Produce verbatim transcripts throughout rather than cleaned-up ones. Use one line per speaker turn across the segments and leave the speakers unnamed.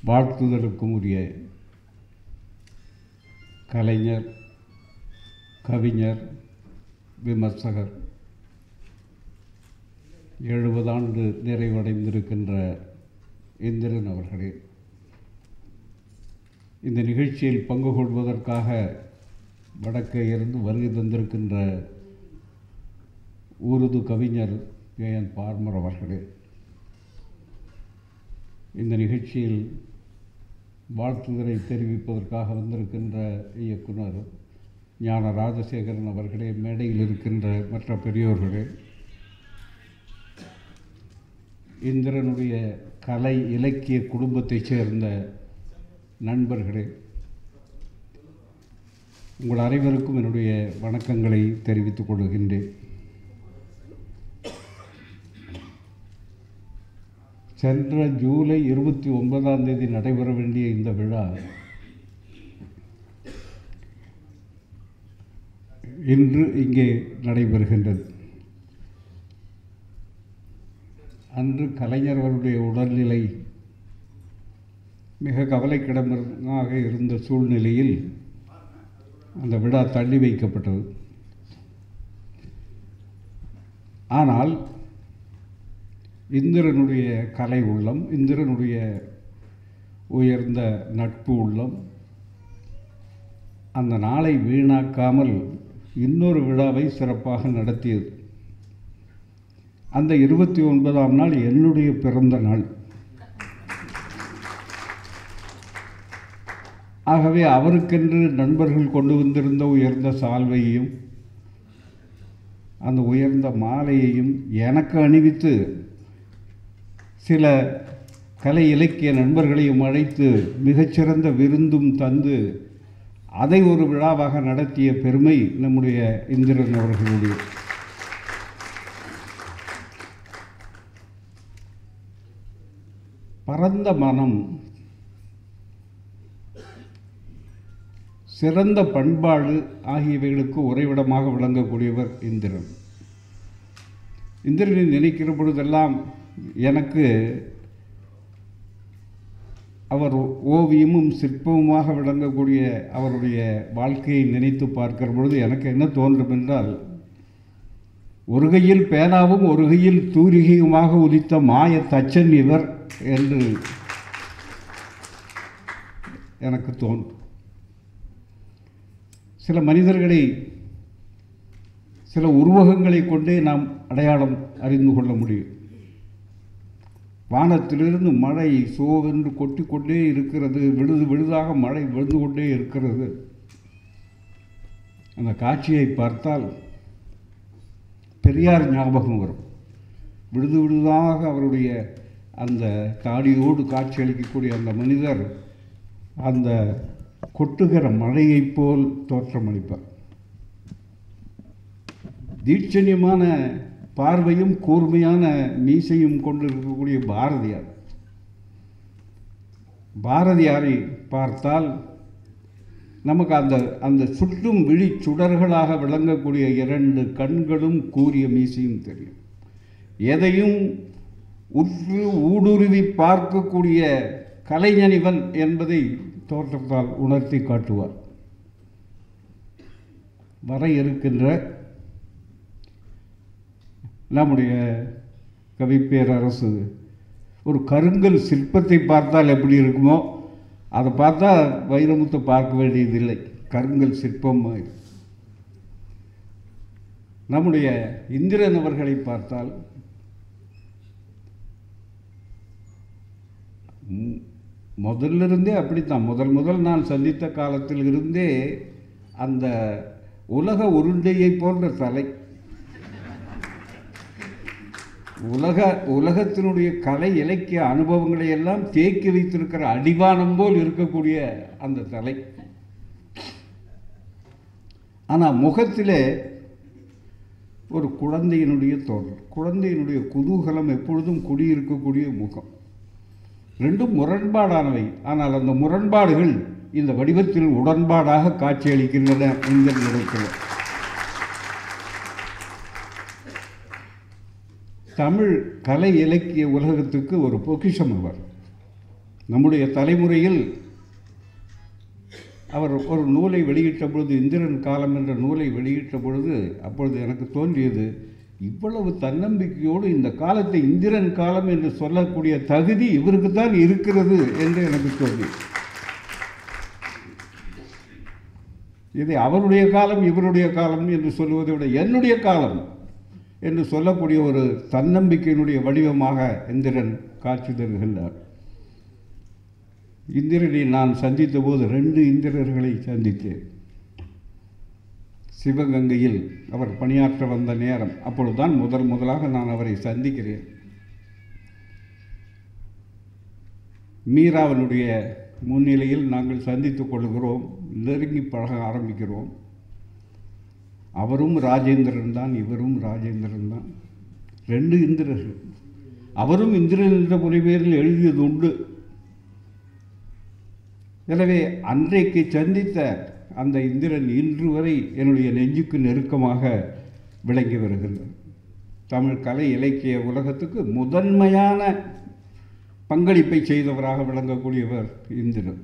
வாழ்த்துதலுக்கும் உரிய கலைஞர், கவிஞர், விமர்சகர், எழுபது ஆண்டு நிறைவடைந்திருக்கின்ற இந்திரன் அவர்களே, இந்த நிகழ்ச்சியில் பங்கு கொள்வதற்காக வடக்கே இருந்து வருகை தந்திருக்கின்ற உருது கவிஞர் ஏ என் பார்மர் அவர்களே, இந்த நிகழ்ச்சியில் வாழ்த்துதலை தெரிவிப்பதற்காக வந்திருக்கின்ற இயக்குனர் ஞான ராஜசேகரன் அவர்களே, மேடையில் இருக்கின்ற மற்ற பெரியோர்களே, இந்திரனுடைய கலை இலக்கிய குடும்பத்தைச் சேர்ந்த நண்பர்களே, உங்கள் அனைவருக்கும் என்னுடைய வணக்கங்களை தெரிவித்துக் கொள்கின்றேன். சென்ற ஜூலை இருபத்தி ஒன்பதாம் தேதி நடைபெற வேண்டிய இந்த விழா இன்று இங்கே நடைபெறுகின்றது. அன்று கலைஞர்களுடைய உடல்நிலை மிக கவலைக்கிடமாக இருந்த சூழ்நிலையில் அந்த விழா தள்ளி வைக்கப்பட்டது. ஆனால் இந்திரனுடைய கலை உள்ளம், இந்திரனுடைய உயர்ந்த நட்பு உள்ளம் அந்த நாளை வீணாக்காமல் இன்னொரு விழாவை சிறப்பாக நடத்தியது. அந்த இருபத்தி ஒன்பதாம் நாள் என்னுடைய பிறந்த நாள். ஆகவே அவருக்கென்று நண்பர்கள் கொண்டு வந்திருந்த உயர்ந்த சால்வையையும் அந்த உயர்ந்த மாலையையும் எனக்கு அணிவித்து சில கலை இலக்கிய நண்பர்களையும் அழைத்து மிகச்சிறந்த விருந்தும் தந்து அதை ஒரு விழாவாக நடத்திய பெருமை நம்முடைய இந்திரன் அவர்களுடைய. பரந்த மனம், சிறந்த பண்பாடு ஆகியவைகளுக்கு உறைவிடமாக விளங்கக்கூடியவர் இந்திரன். இந்திரனை நினைக்கிற பொழுதெல்லாம் எனக்கு அவர் ஓவியமும் சிற்பமுமாக விளங்கக்கூடிய அவருடைய வாழ்க்கையை நினைத்து பார்க்கிற பொழுது எனக்கு என்ன தோன்றும் என்றால், ஒரு கையில் பேனாவும் ஒரு கையில் தூரிகையுமாக உதித்த மாய தச்சன் இவர் என்று எனக்கு தோன்றும். சில மனிதர்களை சில உருவகங்களை கொண்டே நாம் அடையாளம் அறிந்து கொள்ள முடியும். வானத்திலிருந்து மழை சோவென்று கொட்டி கொண்டே இருக்கிறது, விழுது விழுதாக மழை விழுந்து கொண்டே இருக்கிறது. அந்த காட்சியை பார்த்தால் பெரியார் ஞாபகம் வரும். விழுது விழுதாக அவருடைய அந்த தாடியோடு காட்சியளிக்கக்கூடிய அந்த மனிதர் அந்த கொட்டுகிற மழையைப் போல் தோற்றமளிப்பார். தீட்சண்யமான பார்வையும் கூர்மையான மீசையும் கொண்டிருக்கக்கூடிய பாரதியார். பாரதியாரை பார்த்தால் நமக்கு அந்த அந்த சுற்றும் விழி சுடர்களாக விளங்கக்கூடிய இரண்டு கண்களும் கூரிய மீசையும் தெரியும். எதையும் உற்று ஊடுருவி பார்க்கக்கூடிய கலைஞனிவன் என்பதை தோற்றத்தால் உணர்த்தி காட்டுவார். வர இருக்கின்ற நம்முடைய கவிப்பேரரசு ஒரு கருங்கல் சிற்பத்தை பார்த்தால் எப்படி இருக்குமோ அதை பார்த்தா வைரமுத்து பார்க்க வேண்டியதில்லை, கருங்கல் சிற்பம். நம்முடைய இந்திரன் அவர்களை பார்த்தால் முதலிருந்தே அப்படித்தான். முதல் முதல் நான் சந்தித்த காலத்தில் இருந்தே அந்த உலக உருண்டையை போன்ற தலை, உலக உலகத்தினுடைய கலை இலக்கிய அனுபவங்களை எல்லாம் தேக்கி வைத்திருக்கிற அடிவானம் போல் இருக்கக்கூடிய அந்த தலை. ஆனால் முகத்திலே ஒரு குழந்தையினுடைய தோற்றம், குழந்தையினுடைய குதூகலம் எப்பொழுதும் குடியிருக்கக்கூடிய முகம். ரெண்டும் முரண்பாடானவை. ஆனால் அந்த முரண்பாடுகள் இந்த வடிவத்தில் உடன்பாடாக காட்சியளிக்கின்றன இந்த நிலையில். தமிழ் கலை இலக்கிய உலகத்துக்கு ஒரு பொக்கிஷம் அவர். நம்முடைய தலைமுறையில் அவர் ஒரு நூலை வெளியிட்ட பொழுது, இந்திரன் காலம் என்ற நூலை வெளியிட்ட பொழுது, அப்பொழுது எனக்கு தோன்றியது, இவ்வளவு தன்னம்பிக்கையோடு இந்த காலத்தை இந்திரன் காலம் என்று சொல்லக்கூடிய தகுதி இவருக்கு தான் இருக்கிறது என்று எனக்கு தோன்றி, இதை அவருடைய காலம் இவருடைய காலம் என்று சொல்வதை விட என்னுடைய காலம் என்று சொல்லக்கூடிய ஒரு தன்னம்பிக்கையினுடைய வடிவமாக இந்திரன் காட்சி தருகின்றார். இந்திரனை நான் சந்தித்த போது ரெண்டு இந்திரர்களை சந்தித்தேன். சிவகங்கையில் அவர் பணியாற்ற வந்த நேரம், அப்பொழுதுதான் முதல் முதலாக நான் அவரை சந்திக்கிறேன். மீராவனுடைய முன்னிலையில் நாங்கள் சந்தித்துக் கொள்கிறோம், நெருங்கி பழக ஆரம்பிக்கிறோம். அவரும் ராஜேந்திரன் தான், இவரும் ராஜேந்திரன் தான், ரெண்டு இந்திரர்கள். அவரும் இந்திரன் என்ற முறைபேரில் எழுதியது உண்டு. எனவே அன்றைக்கு சந்தித்த அந்த இந்திரன் இன்று வரை என்னுடைய நெஞ்சுக்கு நெருக்கமாக விளங்கி வருகின்றது. தமிழ் கலை இலக்கிய உலகத்துக்கு முதன்மையான பங்களிப்பை செய்தவராக விளங்கக்கூடியவர் இந்திரன்.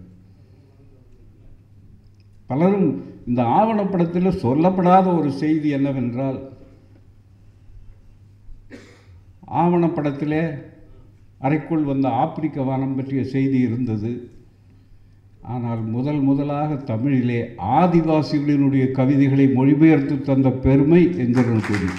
பலரும் இந்த ஆவணப்படத்தில் சொல்லப்படாத ஒரு செய்தி என்னவென்றால், ஆவணப்படத்திலே அறைக்குள் வந்த ஆப்பிரிக்க வானம் பற்றிய செய்தி இருந்தது. ஆனால் முதல் முதலாக தமிழிலே ஆதிவாசிகளினுடைய கவிதைகளை மொழிபெயர்த்து தந்த பெருமை இந்திரனுக்கு உண்டு.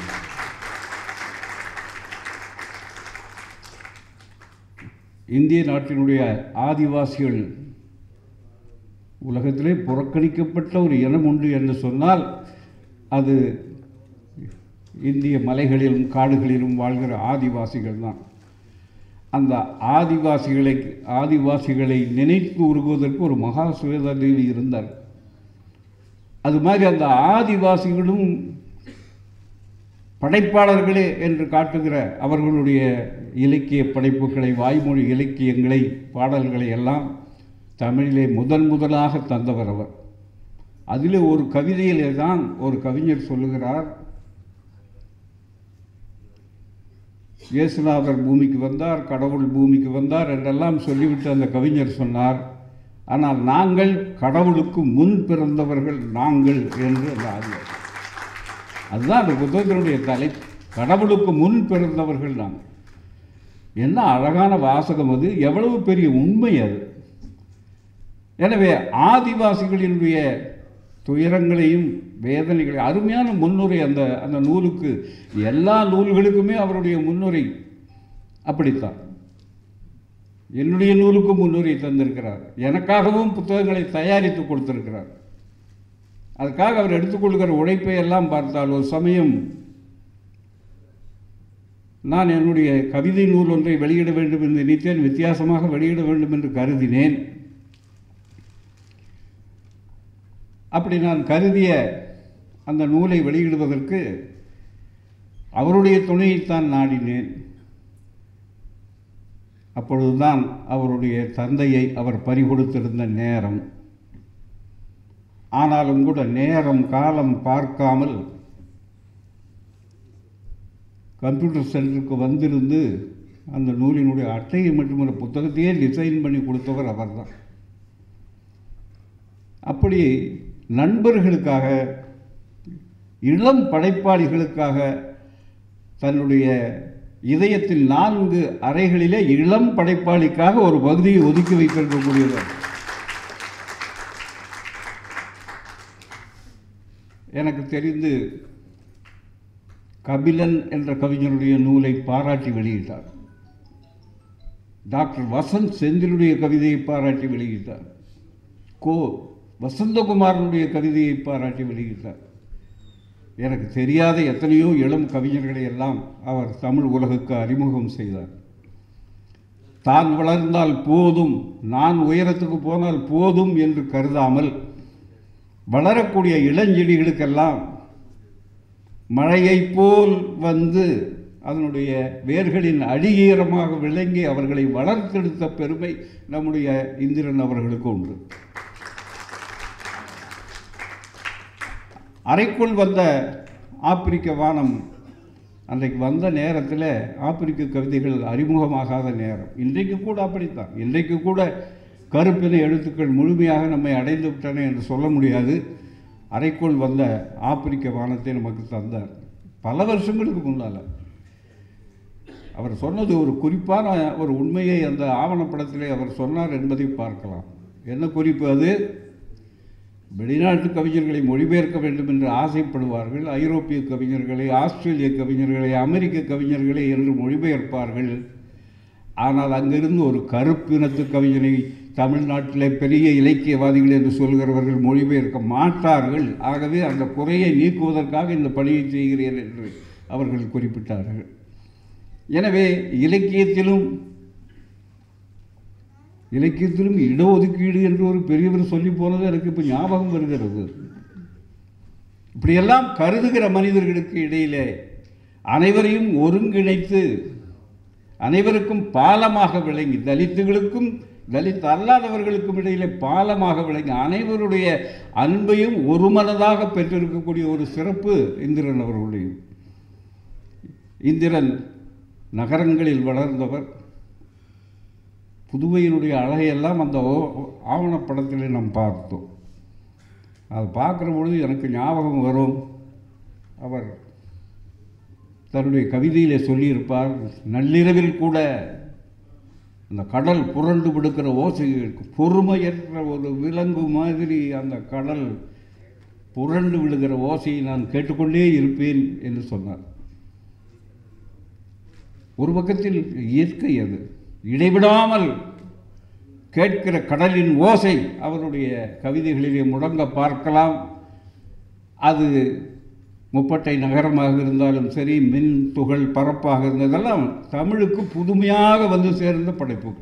இந்திய நாட்டினுடைய ஆதிவாசிகள் உலகத்திலே புறக்கணிக்கப்பட்ட ஒரு இனம் உண்டு என்று சொன்னால் அது இந்திய மலைகளிலும் காடுகளிலும் வாழ்கிற ஆதிவாசிகள் தான். அந்த ஆதிவாசிகளை ஆதிவாசிகளை நினைத்து உருகுவதற்கு ஒரு மகா சுவேதாதேவி இருந்தார். அது மாதிரி அந்த ஆதிவாசிகளும் படைப்பாளர்களே என்று காட்டுகிற அவர்களுடைய இலக்கிய படைப்புகளை, வாய்மொழி இலக்கியங்களை, பாடல்களை எல்லாம் தமிழிலே முதன் முதலாக தந்தவர் அவர். அதில் ஒரு கவிதையிலே தான் ஒரு கவிஞர் சொல்லுகிறார், இயேசுநாதர் பூமிக்கு வந்தார், கடவுள் பூமிக்கு வந்தார் என்றெல்லாம் சொல்லிவிட்டு அந்த கவிஞர் சொன்னார், ஆனால் நாங்கள் கடவுளுக்கு முன் பிறந்தவர்கள் நாங்கள் என்று அந்த ஆதிவாசி. அதுதான் அந்த புத்தகத்தினுடைய தலை, கடவுளுக்கு முன் பிறந்தவர்கள் நாங்கள். என்ன அழகான வாசகம் அது, எவ்வளவு பெரிய உண்மை அது. எனவே ஆதிவாசிகளினுடைய துயரங்களையும் வேதனைகளையும் அருமையான முன்னுரை அந்த அந்த நூலுக்கு, எல்லா நூல்களுக்குமே அவருடைய முன்னுரை அப்படித்தான். என்னுடைய நூலுக்கும் முன்னுரை தந்திருக்கிறார், எனக்காகவும் புத்தகங்களை தயாரித்து கொடுத்திருக்கிறார். அதுக்காக அவர் எடுத்துக்கொள்கிற உழைப்பை எல்லாம் பார்த்தால், ஒரு சமயம் நான் என்னுடைய கவிதை நூல் ஒன்றை வெளியிட வேண்டும் என்று நினைத்தேன், வித்தியாசமாக வெளியிட வேண்டும் என்று கருதினேன். அப்படி நான் கருதிய அந்த நூலை வெளியிடுவதற்கு அவருடைய துணையைத்தான் நாடினேன். அப்பொழுதுதான் அவருடைய தந்தையை அவர் பறிகொடுத்திருந்த நேரம். ஆனாலும் கூட நேரம் காலம் பார்க்காமல் கம்ப்யூட்டர் சென்டருக்கு வந்திருந்து அந்த நூலினுடைய அட்டையை மட்டுமல்ல புத்தகத்தையே டிசைன் பண்ணி கொடுத்தவர் அவர்தான். அப்படி நண்பர்களுக்காக, இளம் படைப்பாளிகளுக்காக தன்னுடைய இதயத்தில் நான்கு அறைகளிலே இளம் படைப்பாளிக்காக ஒரு பகுதியை ஒதுக்கி வைத்திருக்கக்கூடியவர். எனக்கு தெரிந்து கபிலன் என்ற கவிஞருடைய நூலை பாராட்டி வெளியிட்டார். டாக்டர் வசந்த் செந்திலுடைய கவிதையை பாராட்டி வெளியிட்டார். கோ வசந்தகுமாரனுடைய கவிதையை பாராட்டி வெளியிட்டார். எனக்கு தெரியாத எத்தனையோ இளம் கவிஞர்களை எல்லாம் அவர் தமிழ் உலகுக்கு அறிமுகம் செய்தார். தான் வளர்ந்தால் போதும், நான் உயரத்துக்கு போனால் போதும் என்று கருதாமல் வளரக்கூடிய இளஞ்செடிகளுக்கெல்லாம் மழையைப் போல் வந்து அதனுடைய வேர்களின் அடியீரமாக விளங்கி அவர்களை வளர்த்தெடுத்த பெருமை நம்முடைய இந்திரன் அவர்களுக்கு உண்டு. அறைக்குள் வந்த ஆப்பிரிக்க வானம் அன்றைக்கு வந்த நேரத்தில் ஆப்பிரிக்க கவிதைகள் அறிமுகமாகாத நேரம். இன்றைக்கு கூட அப்படித்தான். இன்றைக்கு கூட கருப்பின எழுத்துக்கள் முழுமையாக நம்மை அடைந்து விட்டன என்று சொல்ல முடியாது. அறைக்குள் வந்த ஆப்பிரிக்க வானத்தை நமக்கு தந்தார் பல வருஷங்களுக்கு முன்னால். அவர் சொன்னது ஒரு குறிப்பான ஒரு உண்மையை அந்த ஆவணப்படத்திலே அவர் சொன்னார் என்பதை பார்க்கலாம். என்ன குறிப்பு அது? வெளிநாட்டு கவிஞர்களை மொழிபெயர்க்க வேண்டும் என்று ஆசைப்படுவார்கள். ஐரோப்பிய கவிஞர்களை, ஆஸ்திரேலிய கவிஞர்களை, அமெரிக்க கவிஞர்களை என்று மொழிபெயர்ப்பார்கள். ஆனால் அங்கிருந்து ஒரு கருப்பினத்து கவிஞனை தமிழ்நாட்டில் பெரிய இலக்கியவாதிகள் என்று சொல்கிறவர்கள் மொழிபெயர்க்க மாட்டார்கள். ஆகவே அந்த குறையை நீக்குவதற்காக இந்த பணியை செய்கிறேன் என்று அவர்கள் குறிப்பிட்டார்கள். எனவே இலக்கியத்திலும் இலக்கியத்திலும் இடஒதுக்கீடு என்று ஒரு பெரியவர் சொல்லி போனது எனக்கு இப்போ ஞாபகம் வருகிறது. இப்படியெல்லாம் கருதுகிற மனிதர்களுக்கு இடையிலே அனைவரையும் ஒருங்கிணைத்து அனைவருக்கும் பாலமாக விளங்கி, தலித்துகளுக்கும் தலித் அல்லாதவர்களுக்கும் இடையிலே பாலமாக விளங்கி அனைவருடைய அன்பையும் ஒருமனதாக பெற்றிருக்கக்கூடிய ஒரு சிறப்பு இந்திரன் அவர்களுடைய. இந்திரன் நகரங்களில் வளர்ந்தவர். புதுவையினுடைய அழகையெல்லாம் அந்த ஆவணப்படத்தில் நாம் பார்த்தோம். அதை பார்க்குற பொழுது எனக்கு ஞாபகம் வரும், அவர் தன்னுடைய கவிதையிலே சொல்லியிருப்பார், நள்ளிரவில் கூட அந்த கடல் புரண்டு விடுக்கிற ஓசை, பொறுமையற்ற ஒரு விலங்கு மாதிரி அந்த கடல் புரண்டு விடுகிற ஓசையை நான் கேட்டுக்கொண்டே இருப்பேன் என்று சொன்னார். ஒரு பக்கத்தில் இயற்கை, அது இடைவிடாமல் கேட்கிற கடலின் ஓசை அவருடைய கவிதைகளிலே முழங்க பார்க்கலாம். அது முப்பட்டை நகரமாக இருந்தாலும் சரி, மின் துகள் பரப்பாக இருந்ததெல்லாம் தமிழுக்கு புதுமையாக வந்து சேர்ந்த படைப்புகள்.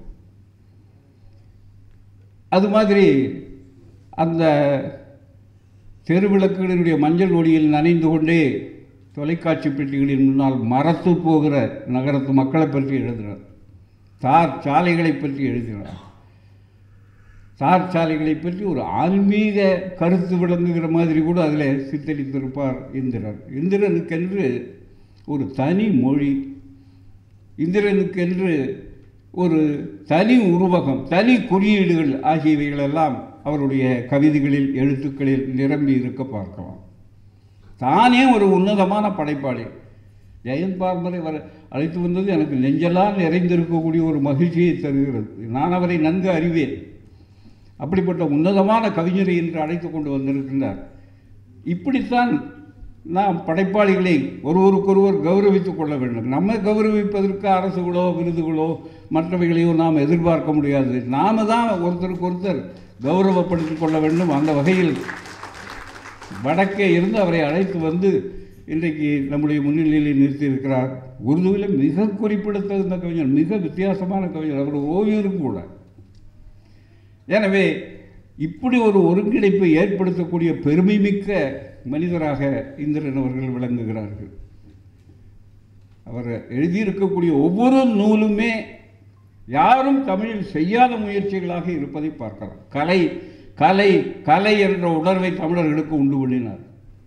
அது மாதிரி அந்த தெருவிளக்குகளினுடைய மஞ்சள் ஒளியில் நனைந்து கொண்டே தொலைக்காட்சி பெட்டிகளின் முன்னால் மரத்து போகிற நகரத்து மக்களை பற்றி எழுதுகிறார். தார் சாலைகளை பற்றி எழுதுகிறார். தார் சாலைகளை பற்றி ஒரு ஆன்மீக கருத்து விளங்குகிற மாதிரி கூட அதில் சித்தரித்திருப்பார் இந்திரன். இந்திரனுக்கென்று ஒரு தனி மொழி, இந்திரனுக்கென்று ஒரு தனி உருவகம், தனி குறியீடுகள் ஆகியவைகளெல்லாம் அவருடைய கவிதைகளில் எழுத்துக்களில் நிரம்பி இருக்க பார்க்கலாம். தானே ஒரு உன்னதமான படைப்பாளி. ஜெயந்த் பார்மரை வர அழைத்து வந்தது எனக்கு நெஞ்செல்லாம் நிறைந்திருக்கக்கூடிய ஒரு மகிழ்ச்சியை தருகிறது. நான் அவரை நன்கு அறிவேன். அப்படிப்பட்ட உன்னதமான கவிஞரை என்று அழைத்து கொண்டு வந்திருக்கின்றார். இப்படித்தான் நாம் படைப்பாளிகளை ஒருவருக்கொருவர் கௌரவித்துக் கொள்ள வேண்டும். நம்ம கௌரவிப்பதற்கு அரசுகளோ விருதுகளோ மற்றவைகளையோ நாம் எதிர்பார்க்க முடியாது. நாம தான் ஒருத்தருக்கு ஒருத்தர் கௌரவப்படுத்திக் கொள்ள வேண்டும். அந்த வகையில் வடக்கே இருந்து அவரை அழைத்து வந்து இன்றைக்கு நம்முடைய முன்னிலையில் நிறுத்தியிருக்கிறார். உருதுவில் மிக குறிப்பிடத்தகுந்த கவிஞர், மிக வித்தியாசமான கவிஞர், அவர் ஓவியரும் கூட. எனவே இப்படி ஒரு ஒருங்கிணைப்பை ஏற்படுத்தக்கூடிய பெருமை மிக்க மனிதராக இந்திரன் அவர்கள் விளங்குகிறார்கள். அவர் எழுதியிருக்கக்கூடிய ஒவ்வொரு நூலுமே யாரும் தமிழில் செய்யாத முயற்சிகளாக இருப்பதை பார்க்கலாம். கலை கலை கலை என்ற உணர்வை தமிழர்களுக்கு உண்டு பண்ணினார்.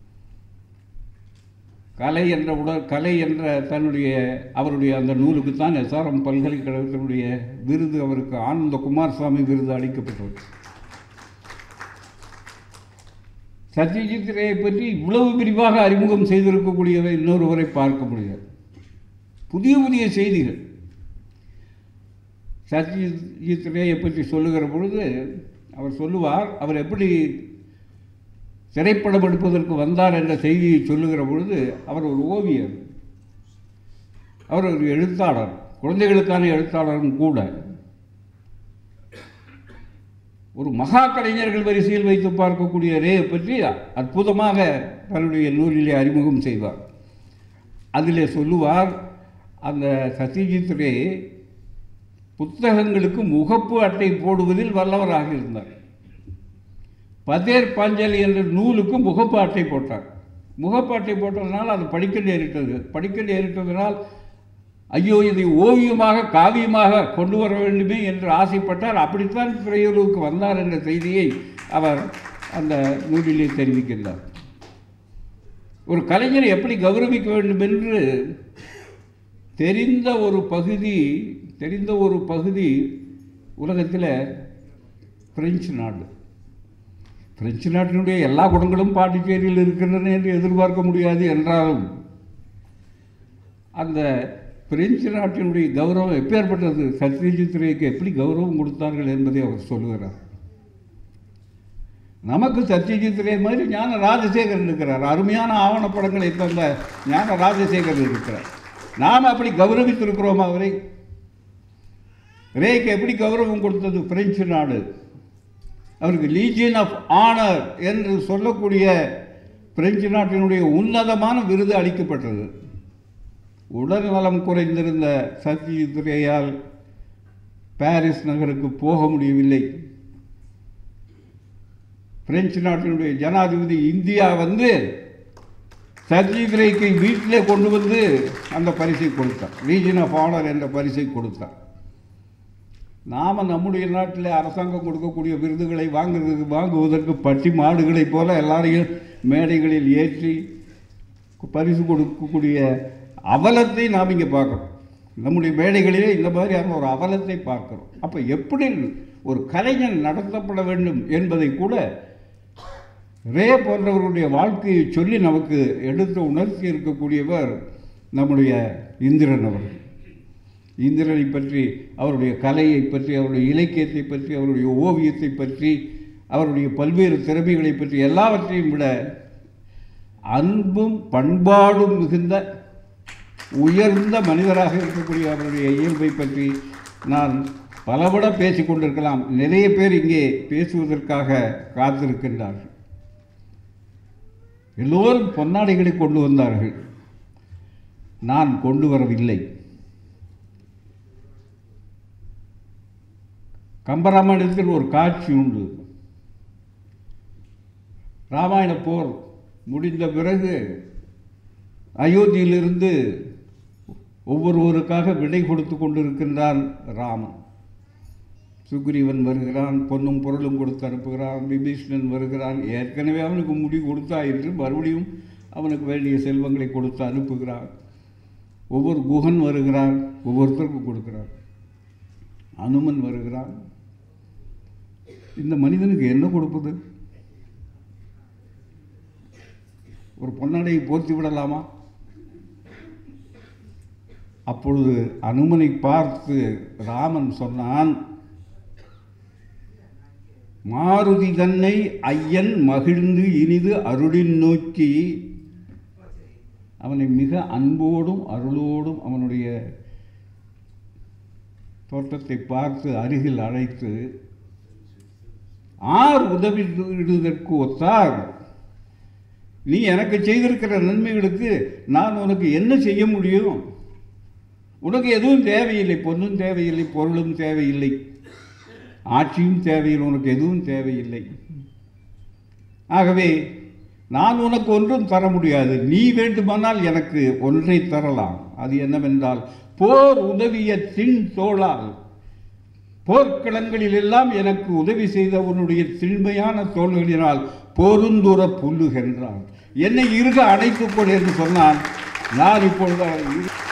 கலை என்ற உணர் கலை என்ற தன்னுடைய அவருடைய அந்த நூலுக்குத்தான் எஸ்ஆர்எம் பல்கலைக்கழகத்தினுடைய விருது, அவருக்கு ஆனந்த குமாரசாமி விருது அளிக்கப்பட்டது. சத்யஜித் ரேயை பற்றி இவ்வளவு விரிவாக அறிமுகம் செய்திருக்கக்கூடியவை இன்னொருவரை பார்க்க முடியாது. புதிய புதிய செய்திகள். சத்யஜித் ரேயை பற்றி சொல்லுகிற பொழுது அவர் சொல்லுவார், அவர் எப்படி திரைப்படம் எடுப்பதற்கு வந்தார் என்ற செய்தியை சொல்லுகிற பொழுது, அவர் ஒரு ஓவியர், அவர் ஒரு எழுத்தாளர், குழந்தைகளுக்கான எழுத்தாளரும் கூட. ஒரு மகா கலைஞர்கள் வரிசையில் வைத்து பார்க்கக்கூடிய ரேயை பற்றி அற்புதமாக தன்னுடைய நூலிலே அறிமுகம் செய்வார். அதிலே சொல்லுவார், அந்த சத்யஜித் ரே புத்தகங்களுக்கு முகப்பு அட்டை போடுவதில் வல்லவராக இருந்தார். பதேர் பாஞ்சாலி என்ற நூலுக்கு முகப்பு அட்டை போட்டார். முகப்பு அட்டை போட்டதனால் அது படிக்க நேரிட்டது. படிக்க நேரிட்டதனால் ஐயோ இதை ஓவியமாக காவியமாக கொண்டு வர வேண்டுமே என்று ஆசைப்பட்டார். அப்படித்தான் திரையுலகுக்கு வந்தார் என்ற செய்தியை அவர் அந்த நூலிலே தெரிவிக்கின்றார். ஒரு கலைஞரை எப்படி கௌரவிக்க வேண்டும் என்று தெரிந்த ஒரு பகுதி தெரிந்த ஒரு பகுதி உலகத்தில் பிரெஞ்சு நாடு. பிரெஞ்சு நாட்டினுடைய எல்லா குணங்களும் பாண்டிச்சேரியில் இருக்கின்றன என்று எதிர்பார்க்க முடியாது. என்றாலும் அந்த பிரெஞ்சு நாட்டினுடைய கௌரவம் எப்பேற்பட்டது, சத்யஜித் ரேக்கு எப்படி கௌரவம் கொடுத்தார்கள் என்பதை அவர் சொல்லுகிறார். நமக்கு சத்யஜித் ரே மாதிரி ஞான ராஜசேகரன் இருக்கிறார். அருமையான ஆவணப்படங்களை தந்த ஞான ராஜசேகரன் இருக்கிறார். நாம் அப்படி கௌரவித்திருக்கிறோம் அவரை. ரேக்கு எப்படி கௌரவம் கொடுத்தது பிரெஞ்சு நாடு. அவருக்கு லீஜியன் ஆஃப் ஆனர் என்று சொல்லக்கூடிய பிரெஞ்சு நாட்டினுடைய உன்னதமான விருது அளிக்கப்பட்டது. உடல் நலம் குறைந்திருந்த சத்யஜித் ரேயால் பாரிஸ் நகருக்கு போக முடியவில்லை. பிரெஞ்சு நாட்டினுடைய ஜனாதிபதி இந்தியா வந்து சத்யஜித் ரேக்கு வீட்டிலே கொண்டு வந்து அந்த பரிசை கொடுத்தார். லீஜியன் ஆஃப் ஆனர் என்ற பரிசை கொடுத்தார். நாம் நம்முடைய நாட்டில் அரசாங்கம் கொடுக்கக்கூடிய விருதுகளை வாங்குறதுக்கு வாங்குவதற்கு பட்டி மாடுகளைப் போல எல்லாரையும் மேடைகளில் ஏற்றி பரிசு கொடுக்கக்கூடிய அவலத்தை நாம் இங்கே பார்க்குறோம். நம்முடைய மேடைகளிலே இந்த மாதிரியான ஒரு அவலத்தை பார்க்குறோம். அப்போ எப்படி ஒரு கலைஞன் நடத்தப்பட வேண்டும் என்பதை கூட ரே போன்றவர்களுடைய வாழ்க்கையை சொல்லி நமக்கு எடுத்து உணர்த்தி இருக்கக்கூடியவர் நம்முடைய இந்திரன் அவர்கள். இந்திரனை பற்றி, அவருடைய கலையை பற்றி, அவருடைய இலக்கியத்தை பற்றி, அவருடைய ஓவியத்தை பற்றி, அவருடைய பல்வேறு திறமைகளை பற்றி எல்லாவற்றையும் விட அன்பும் பண்பாடும் மிகுந்த உயர்ந்த மனிதராக இருக்கக்கூடிய அவருடைய இயல்பை பற்றி நான் பலவிட பேசி கொண்டிருக்கலாம். நிறைய பேர் இங்கே பேசுவதற்காக காத்திருக்கின்றார்கள். எல்லோரும் பொன்னாடைகளை கொண்டு வந்தார்கள். நான் கொண்டு வரவில்லை. கம்பராமாயணத்தில் ஒரு காட்சி உண்டு. ராமாயண போர் முடிந்த பிறகு அயோத்தியிலிருந்து ஒவ்வொருவருக்காக விடை கொடுத்து கொண்டிருக்கின்றான் ராமன். சுக்ரீவன் வருகிறான், பொன்னும் பொருளும் கொடுத்து அனுப்புகிறான். விபீஷணன் வருகிறான், ஏற்கனவே அவனுக்கு முடி கொடுத்தாயிற்று, மறுபடியும் அவனுக்கு வேண்டிய செல்வங்களை கொடுத்து அனுப்புகிறான். ஒவ்வொரு குகன் வருகிறான், ஒவ்வொருத்தருக்கும் கொடுக்கிறான். அனுமன் வருகிறான். இந்த மனிதனுக்கு என்ன கொடுப்பது? ஒரு பொன்னாடையை போர்த்தி விடலாமா? அப்பொழுது அனுமனை பார்த்து ராமன் சொன்னான், மாருதி தன்னை ஐயன் மகிழ்ந்து இனிது அருளின் நோக்கி. அவனை மிக அன்போடும் அருளோடும் அவனுடைய தோட்டத்தை பார்த்து அருகில் அழைத்து, ஆர் உதவிடுவதற்கு ஒத்தார், நீ எனக்கு செய்திருக்கிற நன்மைகளுக்கு நான் உனக்கு என்ன செய்ய முடியும்? உனக்கு எதுவும் தேவையில்லை, பொன்னும் தேவையில்லை, பொருளும் தேவையில்லை, ஆட்சியும் தேவையில்லை, உனக்கு எதுவும் தேவையில்லை. ஆகவே நான் உனக்கு ஒன்றும் தர முடியாது. நீ வேண்டுமானால் எனக்கு ஒன்றை தரலாம். அது என்னவென்றால், போர் உதவிய தின் தோளால், போர்க்களங்களில் எல்லாம் எனக்கு உதவி செய்த உன்னுடைய திண்மையான தோள்களினால் போருந்துர புல்லுகின்றான். என்னை இருக அணைத்துக் கொள் என்று சொன்னான். நான் இப்பொழுது